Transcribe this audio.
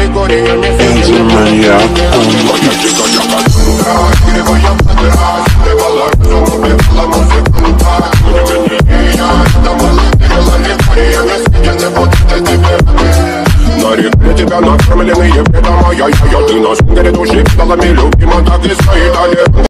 Энди Маньяк. На реке тебя накормленные бреда моя. Ты на сунгере души, педалами любима, так и стоит.